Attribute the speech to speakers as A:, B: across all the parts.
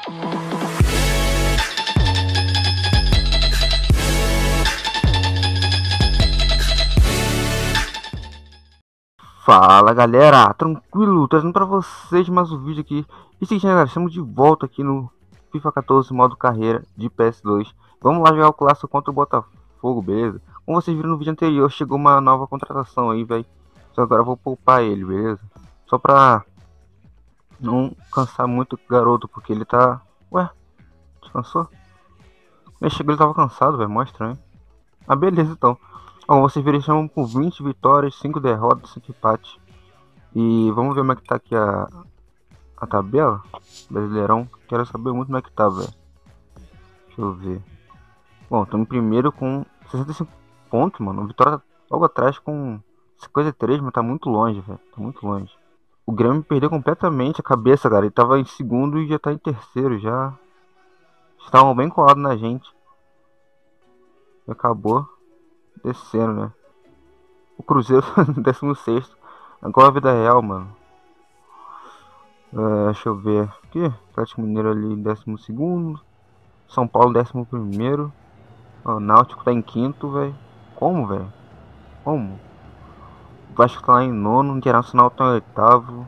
A: Fala galera, tranquilo, trazendo pra vocês mais um vídeo aqui. E seguinte, galera, estamos de volta aqui no FIFA 14 modo carreira de PS2. Vamos lá jogar o clássico contra o Botafogo, beleza? Como vocês viram no vídeo anterior, chegou uma nova contratação aí, velho. Só agora eu vou poupar ele, beleza? Só pra não cansar muito o garoto, porque ele tá... Ué, descansou? Ele chegou, ele tava cansado, velho, mó estranho. Ah, beleza então. Bom, vocês viram, chamam com 20 vitórias, 5 derrotas, 5 empates. E vamos ver como é que tá aqui a tabela. Brasileirão. Quero saber muito como é que tá, velho. Deixa eu ver. Bom, estamos em primeiro com 65 pontos, mano. Vitória tá logo atrás com 53, mas tá muito longe, velho. Tá muito longe. O Grêmio perdeu completamente a cabeça, cara. Ele tava em segundo e já tá em terceiro, já. Estavam bem colados na gente. E acabou descendo, né? O Cruzeiro 16º. Agora a vida real, mano. Deixa eu ver aqui. Atlético Mineiro ali 12º. São Paulo 11º. O Náutico tá em 5º, velho. Como, velho? Como? O Vasco tá lá em 9º. O Internacional tá em 8º.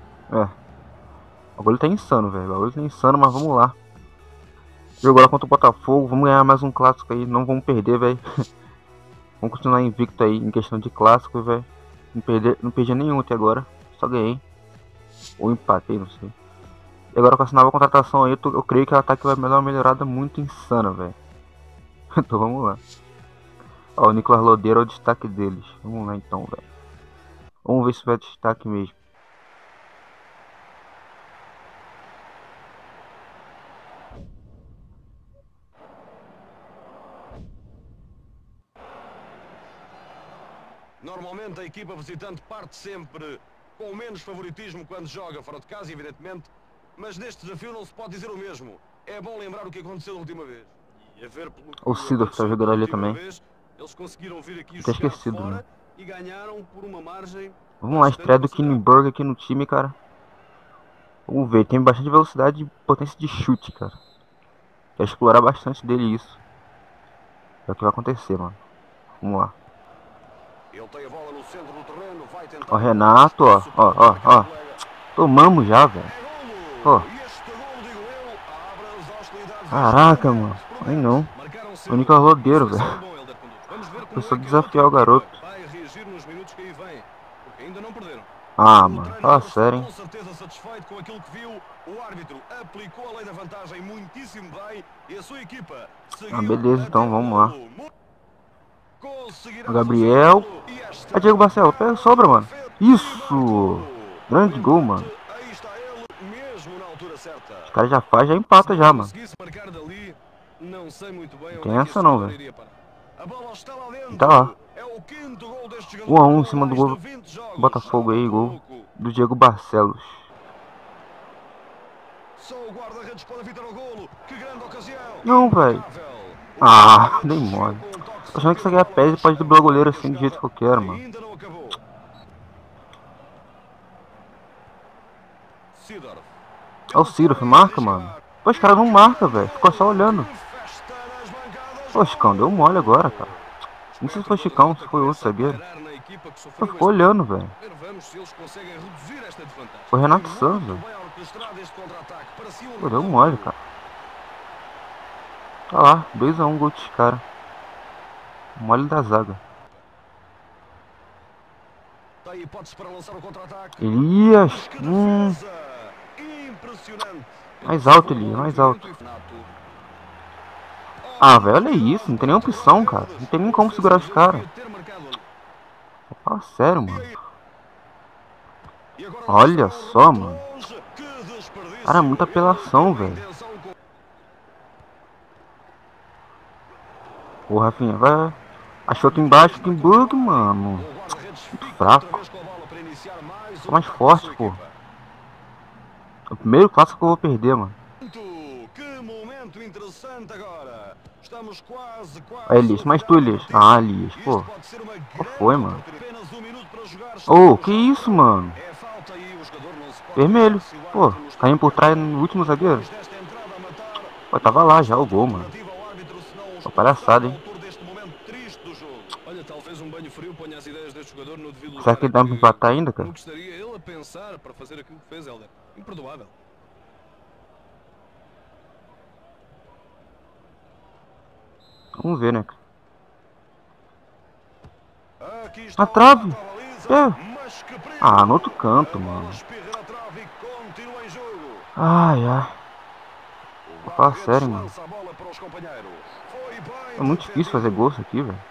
A: O bagulho tá insano, velho. O bagulho tá insano, mas vamos lá. Jogo agora contra o Botafogo. Vamos ganhar mais um clássico aí. Não vamos perder, velho. Vamos continuar invicto aí em questão de clássico, velho. Não perdi nenhum até agora. Só ganhei. Ou empatei, não sei. E agora com essa nova contratação aí, eu creio que o ataque vai dar uma melhorada muito insana, velho. Então vamos lá. Ó, o Nicolas Lodeiro é o destaque deles. Vamos lá então, velho. Vamos ver se vai destaque mesmo.
B: Normalmente a equipa visitante parte sempre com menos favoritismo quando joga fora de casa, evidentemente, mas neste desafio não se pode dizer o mesmo. É bom lembrar o que aconteceu da última vez. E a ver pelo
A: O Sidorf está jogando ali também.
B: Eles conseguiram vir aqui
A: Tá esquecido, né?
B: E ganharam por uma margem.
A: Vamos lá, estreia do Kinenberg aqui no time, cara. Vamos ver, tem bastante velocidade e potência de chute, cara. Quero explorar bastante dele isso. É o que vai acontecer, mano. Vamos lá.
B: Ele tem a bola no centro do terreno, vai tentar.
A: Ó, Renato, ó. Tomamos já, velho. Ó. Caraca, mano. Aí não. O Nicolas Lodeiro, velho. Eu só desafiar o garoto. Ah, mano. Fala sério, hein.
B: Com certeza satisfeito com aquilo que viu. O árbitro aplicou a lei da vantagem muitíssimo bem. E a sua equipa seguiu.
A: Ah, beleza, então vamos lá. O Gabriel. A Diego Barcelos, pega, sobra, mano. Isso! Grande gol, mano. Os caras já fazem, já empata já, mano. Não tem essa não, velho. Tá lá. 1 a 1 em cima do gol do Botafogo aí, gol do Diego Barcelos. Não, velho. Ah, nem mole. Tô achando que isso aqui é pés e pode driblar o goleiro assim do jeito que eu quero, mano. Olha o Sidorf, marca, mano. Pô, os caras não marcam, velho. Ficou só olhando. Pô, Chicão, deu mole agora, cara. Não sei se foi Chicão, se foi outro zagueiro. Pô, ficou olhando, velho. Foi Renato Santos, velho. Pô, deu mole, cara. Olha lá, 2 a 1 gol dos caras. Mole da zaga. Elias. Mais alto, Elias, mais alto. Ah, velho, olha isso. Não tem nenhuma opção, cara. Não tem nem como segurar os caras. Fala sério, mano. Olha só, mano. Cara, é muita apelação, velho. Ô, Rafinha, vai. Achou aqui embaixo, tem bug, mano. Muito fraco. Só mais forte, pô. É o primeiro clássico que eu vou perder, mano. Aí, Elias, mas tu, Elias. Ah, Elias, pô. Qual foi, mano? Oh, que isso, mano? Vermelho. Pô, caindo por trás no último zagueiro. Pô, tava lá já o gol, mano. Pô, palhaçada, hein?
B: Olha, talvez um banho frio ponha as ideias deste jogador no devido
A: Será
B: lugar.
A: que dá pra empatar ainda, cara?
B: Como que estaria ele a pensar para fazer aquilo que fez, Helder? Imperdoável.
A: Vamos ver, né?
B: Aqui
A: Na
B: está o
A: trave!
B: remate à baliza,
A: É.
B: mas que perigo!
A: Ah, no outro canto,
B: A bola
A: mano.
B: espirra na trave e continua em jogo.
A: Ai, ai.
B: O
A: Vou falar
B: guarda-redes
A: sério, mano.
B: lança a bola para os companheiros. Foi
A: É
B: bem
A: muito difícil fazer
B: defendido.
A: gol isso aqui, velho.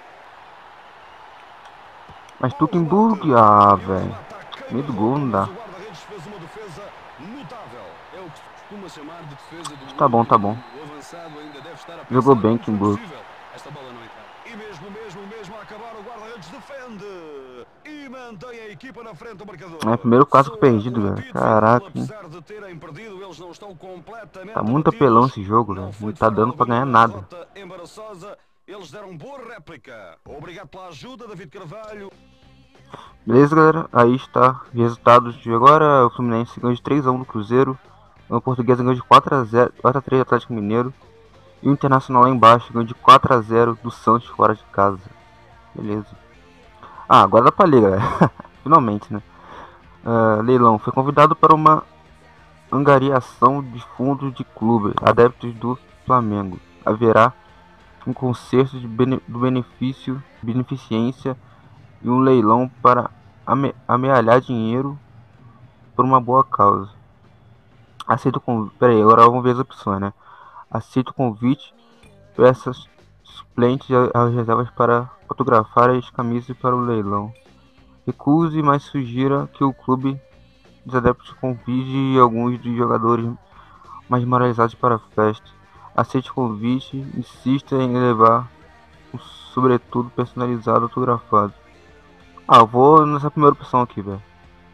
A: Mas
B: Bom remate.
A: Tukenburg, ah,
B: E o
A: velho.
B: remate à
A: Meio do gol
B: queima-roupa,
A: não
B: mas
A: dá.
B: o guarda-redes fez uma defesa notável. É o que se costuma chamar de defesa do
A: Tá
B: olho
A: bom,
B: do
A: tá bom.
B: inimigo. O avançado ainda deve estar a
A: Jogou
B: pensar
A: bem,
B: como foi
A: Kimburg.
B: possível esta bola não entrar. E mesmo a acabar, o guarda-redes defende e mantém a equipa na frente do marcador.
A: É, primeiro clássico
B: Soa
A: perdido,
B: o
A: velho.
B: apito final,
A: Caraca, hein?
B: apesar de terem perdido, eles não estão
A: Tá
B: completamente
A: muito apelão
B: abatidos.
A: esse jogo,
B: Não
A: velho.
B: foi
A: Não
B: de
A: tá
B: forma
A: dando pra
B: alguma
A: ganhar
B: uma
A: nada.
B: derrota embaraçosa. Eles deram boa réplica. Obrigado pela ajuda, David Carvalho.
A: Beleza, galera? Aí está os resultados de agora. O Fluminense ganhou de 3 a 1 do Cruzeiro. O Portuguesa ganhou de 4 a 0, 4 a 3 do Atlético Mineiro. E o Internacional lá embaixo ganhou de 4 a 0 do Santos fora de casa. Beleza. Ah, agora dá pra ler, galera. Finalmente, né? Leilão. Foi convidado para uma angariação de fundos de clube, adeptos do Flamengo. Haverá um concerto do benefício, beneficência e um leilão para amealhar dinheiro por uma boa causa. Aceito o convite. Pera aí, agora vamos ver as opções, né? Aceito o convite. Peça suplentes às reservas para fotografar as camisas para o leilão. Recuse, mas sugira que o clube dos adeptos convide alguns dos jogadores mais moralizados para a festa. Aceite o convite. Insista em levar um sobretudo personalizado autografado. Ah, eu vou nessa primeira opção aqui, velho.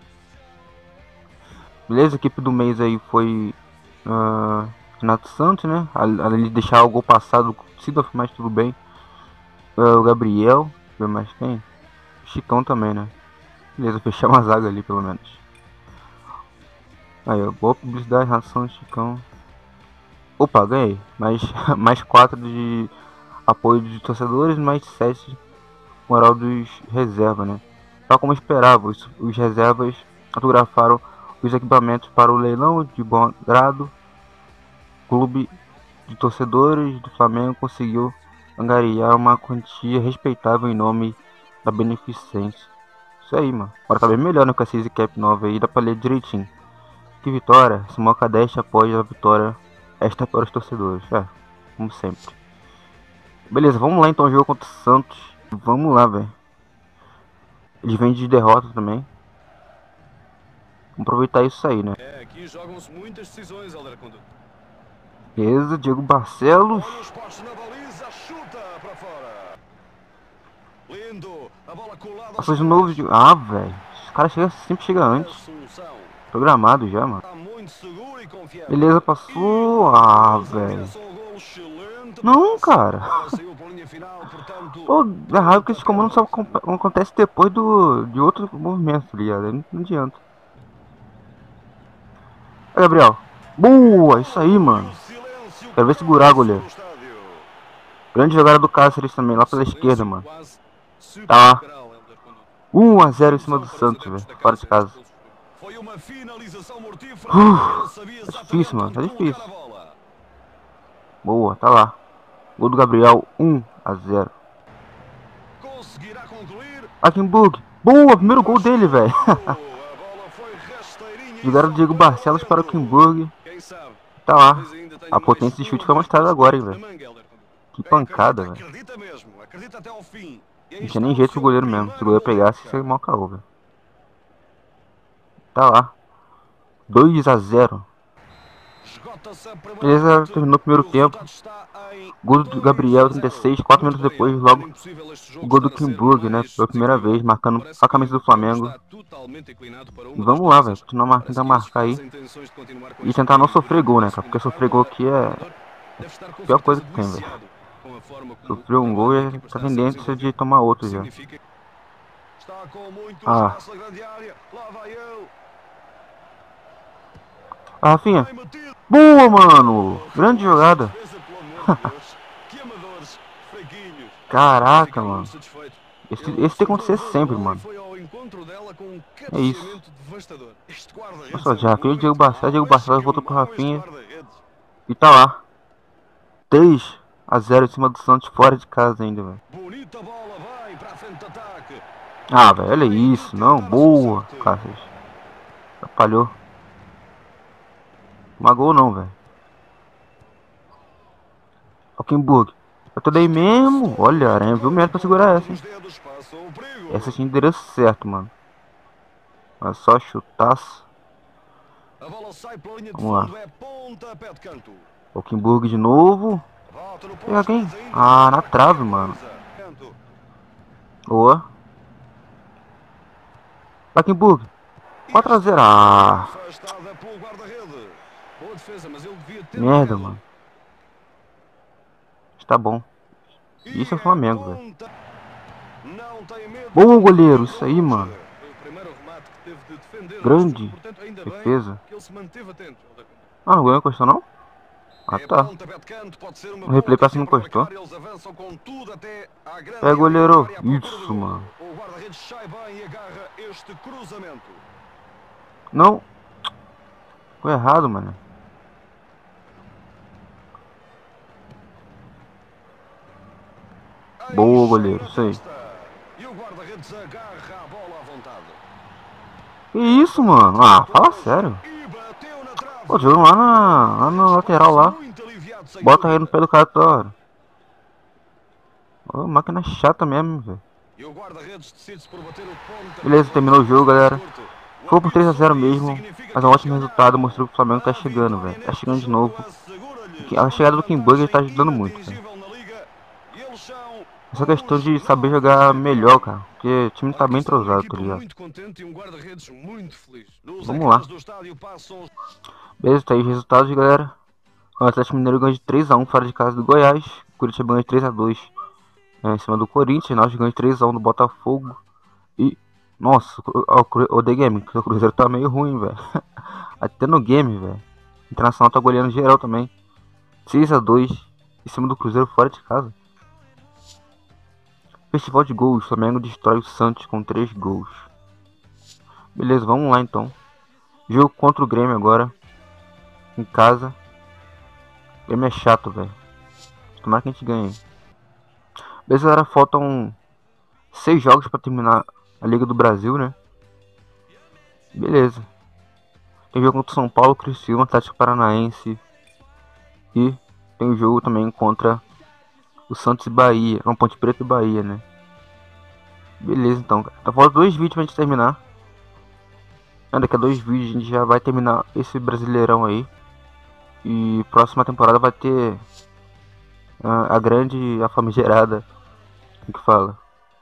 A: Beleza, a equipe do mês aí foi Renato Santos, né? Além de deixar o gol passado, Sidorf, mas tudo bem. O Gabriel, deixa eu ver mais quem? Chicão também, né? Beleza, fechar uma zaga ali pelo menos. Aí, ó, boa publicidade, Renato Santos, Chicão. Opa, ganhei. Mais 4 de apoio de torcedores, mais 7 moral dos reservas, né? Tal como esperava, os reservas autografaram os equipamentos para o leilão de bom grado. O clube de torcedores do Flamengo conseguiu angariar uma quantia respeitável em nome da beneficência. Isso aí, mano. Agora tá bem melhor, né, com essa Easy Cap nova aí, dá pra ler direitinho. Que vitória, Simão Cadeste após a vitória esta para os torcedores. Como sempre. Beleza, vamos lá então, o jogo contra o Santos. Vamos lá, velho. Eles vêm de derrota também. Vamos aproveitar isso aí, né?
B: Aqui jogam-se muitas decisões, Helder Conduto.
A: Beleza, Diego Barcelos.
B: Olha os postos na baliza, chuta para fora. Lindo, a bola colada aos
A: Fez um novo.
B: pés.
A: Ah, velho. Os caras sempre chegam antes.
B: Assunção.
A: Programado já, mano.
B: Está muito seguro e confiante.
A: Beleza, passou. Ah, velho. Não, cara. Pô, é raro que esse comando só acontece depois de outro movimento, tá ligado? Não adianta. Aí, Gabriel. Boa, isso aí, mano. Quero ver segurar, goleiro. Grande jogada do Cáceres também, lá pela esquerda, mano. Tá. 1 a 0 em cima do Santos, velho. Fora de casa. Tá difícil, mano. Tá difícil. Boa, tá lá. Gol do Gabriel, 1 a 0. Akenburg. Boa, primeiro gol dele, velho. Jogaram o Diego Barcelos para o Kimburg. Tá lá. A potência de chute foi mostrada agora, hein, velho. Que pancada, velho. Não tinha nem jeito pro goleiro mesmo. Se o goleiro pegasse, ia ser mal caô, velho. Tá lá. 2 a 0. Beleza, terminou o primeiro tempo. Gol do Gabriel, 36. 4 minutos depois, logo o gol do Kimburg, né? Pela primeira vez, marcando a camisa do Flamengo. E vamos lá, velho. Continuar tentar marcar aí. E tentar não sofrer gol, né, cara? Porque sofrer gol aqui é a pior coisa que tem, velho. Sofreu um gol e tá tendência de tomar outro já. Ah. Rafinha. Boa, mano. Grande jogada.
B: Deus. Que amadores, fraquinhos.
A: Caraca,
B: Ficar muito
A: mano.
B: satisfeito.
A: Esse
B: Ele
A: tem que acontecer
B: surfou toda a
A: sempre,
B: bola e
A: mano.
B: foi ao encontro dela com um
A: É isso.
B: cabeceamento devastador. Este guarda-redes
A: Nossa,
B: é
A: já fez o Diego
B: muito
A: Barcelos. Diego
B: mau. Este
A: Barcelos
B: que
A: voltou pro
B: mau este
A: Rafinha.
B: guarda-redes.
A: E tá lá. 3-0 em cima do Santos, fora de casa ainda, velho.
B: Bonita bola, vai para a frente de ataque.
A: Ah, velho, olha
B: Tem
A: isso.
B: de
A: Não,
B: tentar a sua
A: boa,
B: sorte.
A: Cáceres. Atrapalhou. Magou não, velho. Hockenburg. Eu tô daí mesmo. Olha, a Aranha viu mesmo pra segurar essa, hein.
B: Nos dedos, passou o perigo.
A: Essa tinha endereço certo, mano. É só chutaço.
B: A bola sai pela linha de
A: Vamos lá.
B: fundo, é pontapé de canto.
A: Hockenburg de novo.
B: Volta no
A: Pega
B: posto,
A: quem?
B: mas ainda
A: Ah, na
B: qualquer
A: trave, mano.
B: coisa. Canto.
A: Boa. Hockenburg.
B: E
A: 4-0.
B: esta
A: Ah,
B: afastada pelo guarda-rede. Boa defesa, mas ele devia ter
A: merda,
B: marcado.
A: mano. Está bom.
B: E
A: Isso é Flamengo, velho.
B: ponta. Não tem medo.
A: Bom goleiro, isso aí, mano.
B: Foi o primeiro remate que teve de defender o
A: Grande
B: monstro, portanto, ainda bem
A: defesa.
B: que ele se manteve atento.
A: Ah, não ganhou, encostou não? Ah,
B: É
A: tá.
B: pontapé de canto, pode ser uma
A: O replay
B: boa
A: parece que não
B: ocasião para
A: encostou.
B: marcar. Eles avançam com tudo até à grande
A: Pega, goleiro.
B: área à procura
A: Isso,
B: do gol.
A: mano.
B: O guarda-redes sai bem e agarra este cruzamento.
A: Não. Foi errado, mano. Boa, goleiro. Isso aí.
B: E o guarda-redes agarra a bola à vontade.
A: Que isso, mano? Ah, fala sério.
B: E bateu na trave.
A: Pô, jogando lá na lateral lá.
B: Muito aliviado, sem
A: Bota aí no
B: dúvida.
A: pé do cara toda hora. Ô, máquina chata mesmo, velho.
B: E o guarda-redes decide-se por bater o ponta.
A: Beleza, terminou o jogo, galera. Foi por 3-0 mesmo, mas é um ótimo resultado. Mostrou que o Flamengo tá chegando, velho. Tá chegando de novo. A chegada do Hockenburg tá ajudando muito, cara. É só questão de saber jogar melhor, cara. Porque o time tá bem entrosado, tá ligado?
B: Muito contente e um guarda-redes muito feliz.
A: Vamos lá. Beleza, tá aí os resultados, galera. O Atlético Mineiro ganhou de 3-1 fora de casa do Goiás. O Curitiba ganhou de 3-2 em cima do Corinthians. Nós ganhamos de 3-1 do Botafogo. E, nossa, o The Game, o Cruzeiro tá meio ruim, velho. Até no game, velho. O Internacional tá goleando geral também. 6-2 em cima do Cruzeiro fora de casa. Festival de gols, o Flamengo destrói o Santos com 3 gols. Beleza, vamos lá então. Jogo contra o Grêmio agora. Em casa. O Grêmio é chato, velho. Tomara que a gente ganhe. Beleza, galera, faltam 6 jogos pra terminar a Liga do Brasil, né? Beleza. Tem jogo contra o São Paulo, Criciúma, Atlético Paranaense. E tem o jogo também contra o Santos e Bahia. Não, Ponte Preta e Bahia, né? Beleza, então. Então falta 2 vídeos pra gente terminar. Daqui a 2 vídeos a gente já vai terminar esse Brasileirão aí. E próxima temporada vai ter a grande, a famigerada, como que fala?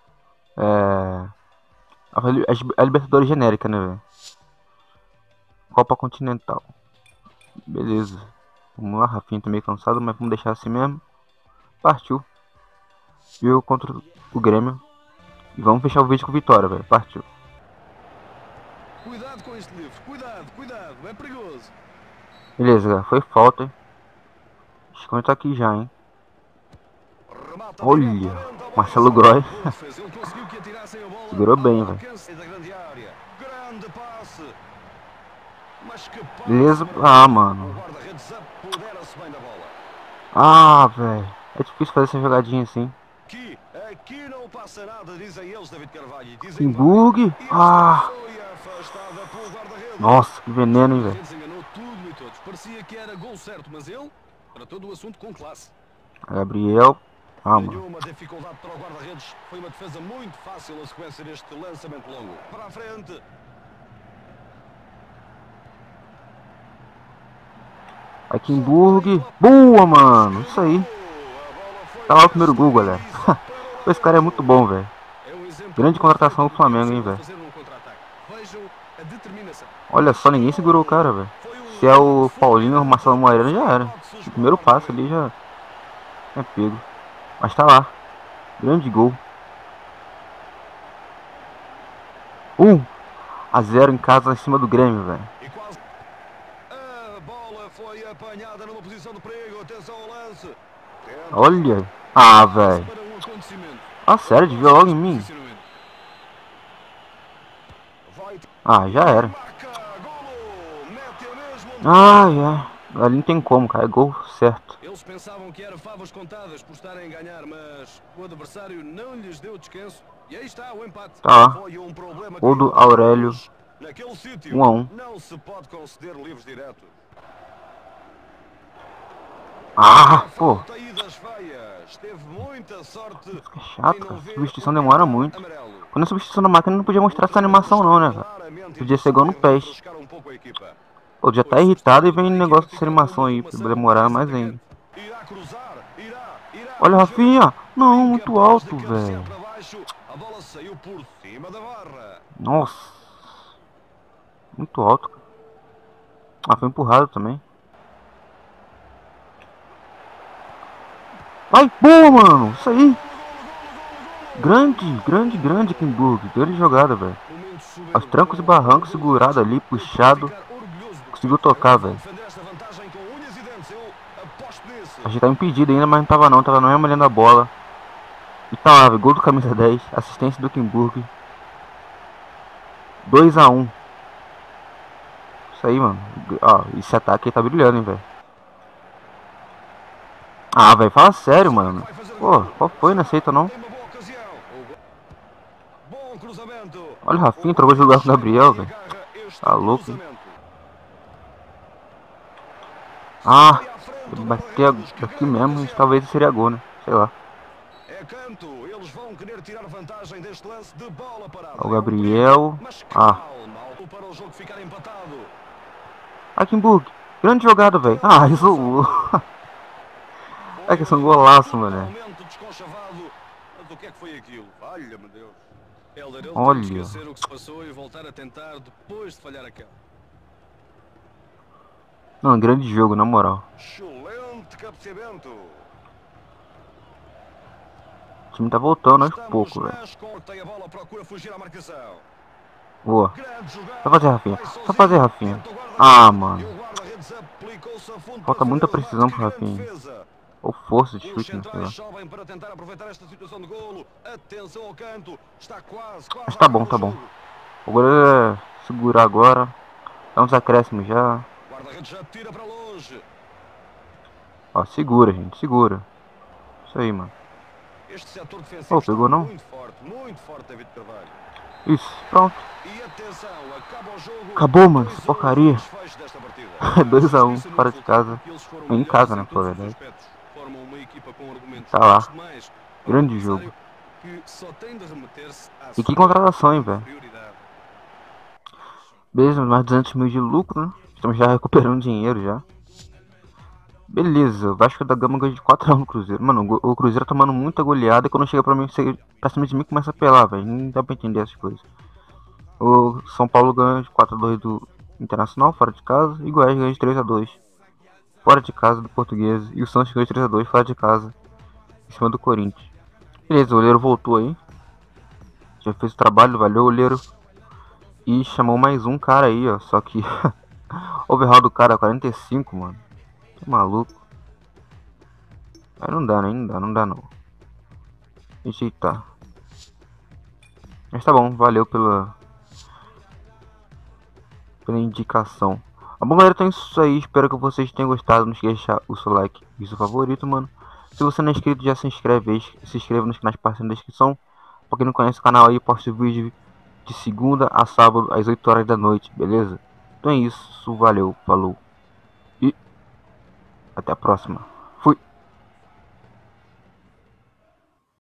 A: A Libertadores genérica, né, velho? Copa Continental. Beleza. Vamos lá, Rafinha tá meio cansado, mas vamos deixar assim mesmo. Partiu. Jogo contra o Grêmio. E vamos fechar o vídeo com vitória, velho. Partiu.
B: Cuidado com este livro. Cuidado, cuidado. É perigoso.
A: Beleza, galera. Foi falta, hein? Acho que tá aqui já, hein? Olha, Marcelo Groy. Segurou bem, velho. Beleza. Ah, mano. Ah, velho. É difícil fazer essa jogadinha assim.
B: Aqui não passa nada, dizem eles, David Carvalho.
A: Hockenburg. Ah. Nossa, que veneno, hein, velho.
B: Enganou tudo e todos. Parecia que era gol certo, mas ele tratou do assunto com classe.
A: Gabriel. Ah, mano.
B: Nenhuma dificuldade para o guarda-redes. Foi uma defesa muito fácil a sequência deste lançamento longo. Para a frente.
A: Hockenburg. Boa, mano. Isso aí. Tá lá o primeiro gol, galera. Esse cara é muito bom, velho. Grande contratação do Flamengo, hein, velho. Olha só, ninguém segurou o cara, velho. Se é o Paulinho ou o Marcelo Moreira, já era. O primeiro passo ali já é pego. Mas tá lá. Grande gol. 1-0 em casa em cima do Grêmio, velho.
B: A bola foi apanhada numa posição de perigo. Atenção ao lance. Tenta.
A: Olha. Ah, velho.
C: Para um acontecimento.
A: Ah, sério, desviou logo em mim.
C: Posicionamento.
B: Vai.
A: Ah, já era.
B: Marca. Golo. Mete mesmo.
A: Ai, ai. Ali não tem como, cara. É gol certo.
C: Eles pensavam que era favas contadas por estarem a ganhar, mas o adversário não lhes deu descanso. E aí está o empate.
A: Tá lá.
B: Foi um problema
A: Gol do
B: que
A: Aurélio.
B: naquele sítio
A: 1 a 1.
B: não se pode conceder livros diretos.
A: Ah, pô.
B: Falta aí das veias. Teve muita sorte.
A: Fica chato,
B: em não
A: cara.
B: ver
A: Substituição
B: o
A: demora
B: cartão
A: muito.
B: amarelo.
A: Quando a substituição da máquina não podia mostrar essa animação não, né, velho?
B: Claramente
A: Podia ser igual no
B: interessado em
A: PES.
B: refrescar um pouco a equipa.
A: Pô, já tá irritado e vem negócio dessa animação aí. Pra demorar mais ainda.
B: Irá cruzar, irá.
A: Olha o Rafinha. Não,
B: Bem
A: muito
B: capaz
A: alto,
B: de cabecear
A: velho.
B: para baixo. A bola saiu por cima da barra.
A: Nossa. Muito alto, cara. Ah, foi empurrado também. Vai, boa, mano. Isso aí. Grande Kimburg. Grande jogada, velho. Aos trancos e barrancos, segurado ali, puxado. Conseguiu tocar, velho. Achei que tava impedido ainda, mas não tava não. Tava na mesma linha da bola. E tá lá, velho. Gol do camisa 10. Assistência do Kimburg. 2 a 1. Isso aí, mano. Ó, esse ataque aí tá brilhando, hein, velho. Ah, velho, fala sério, mano. Pô, qual foi? Não aceita não? Olha o Rafinha, trocou de lugar com o Gabriel, velho. Tá louco, hein? Ah, se bater aqui mesmo, talvez seria gol, né? Sei lá.
B: Eles vão querer tirar vantagem deste lance de bola parada.
A: O Gabriel. Ah.
B: Para o jogo ficar empatado.
A: Kimburg. Grande jogada, velho. Ah, isolou. É que são golaço, mano.
B: Mas o que é que foi aquilo? Valha-me Deus.
C: Helder, ele
A: Olha.
C: tem que esquecer o que se passou e voltar a tentar depois de falhar aquela.
A: Não, grande jogo, na moral.
B: Excelente cabeceamento.
A: O time tá voltando aos poucos, velho.
B: Corta a bola, procura fugir à marcação.
A: Boa.
B: Grande jogada.
A: Só fazer, Rafinha.
B: Vai sozinho.
A: Só fazer, Rafinha.
B: Tenta o guarda-redes.
A: Ah, mano.
B: E o guarda-redes aplicou-se a fundo
A: Falta
B: para
A: muita
B: fazer o
A: precisão
B: remate.
A: pro
B: Que grande
A: Rafinha.
B: defesa.
A: Ou força de
B: Os
A: chute, né? Sei lá.
B: centrais sobem para tentar aproveitar esta situação de golo. Atenção ao canto. Está quase
A: Mas
B: a
A: tá bom,
B: acabar
A: tá
B: o
A: bom.
B: jogo.
A: O goleiro é segurar agora. Dá uns acréscimos já.
B: O guarda-redes já tira para longe.
A: Ó, segura, gente. Segura. Isso aí, mano.
B: Este setor defensivo
A: Oh, pegou
B: está
A: não?
B: muito forte, David Carvalho.
A: Isso, pronto.
B: E atenção, acaba o jogo.
A: Acabou, mano, essa
B: 2 a 1
A: porcaria.
B: desfecho desta partida.
A: 2 a 1, fora de casa.
C: Eles foram
A: Em
C: melhores
A: casa, né,
C: em
A: por
C: todos os
A: verdade.
C: aspectos. Formam uma equipa com argumentos
A: Tá lá.
C: fortes demais para um
A: Grande
C: adversário
A: jogo.
C: que só tem de remeter-se à
A: E que
C: sua
A: contratação, hein, velho.
C: prioridade.
A: Beleza, mais 200 mil de lucro, né? Estamos já recuperando dinheiro já. Beleza, o Vasco da Gama ganhou de 4 a 1 no Cruzeiro. Mano, o Cruzeiro tomando muita goleada e quando chega pra cima de mim começa a pelar, velho. Não dá pra entender essas coisas. O São Paulo ganhou de 4 a 2 do Internacional, fora de casa. E o Goiás ganhou de 3 a 2 fora de casa do Português. E o Santos ganhou de 3 a 2 fora de casa, em cima do Corinthians. Beleza, o goleiro voltou aí. Já fez o trabalho, valeu o goleiro. E chamou mais um cara aí, ó. Só que overhaul do cara 45, mano. Que maluco. Aí não dá, né? Não dá não. Rejeitar. Mas tá bom, valeu pela indicação. Bom, galera, então é isso aí. Espero que vocês tenham gostado. Não esqueça de deixar o seu like e o seu favorito, mano. Se você não é inscrito, já se inscreve aí. Se inscreva nos canais parceiros na descrição. Pra quem não conhece o canal aí, eu posto vídeo de segunda a sábado às 8 horas da noite, beleza? Então é isso. Valeu, falou. E até a próxima.